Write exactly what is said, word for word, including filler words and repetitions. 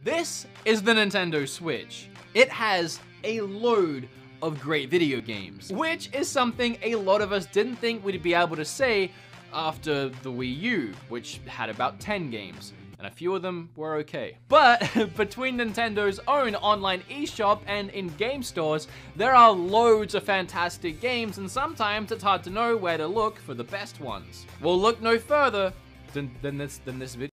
This is the Nintendo Switch. It has a load of great video games, which is something a lot of us didn't think we'd be able to say after the Wii U, which had about ten games, and a few of them were okay. But between Nintendo's own online eShop and in-game stores, there are loads of fantastic games, and sometimes it's hard to know where to look for the best ones. We'll look no further than, than, this, than this video.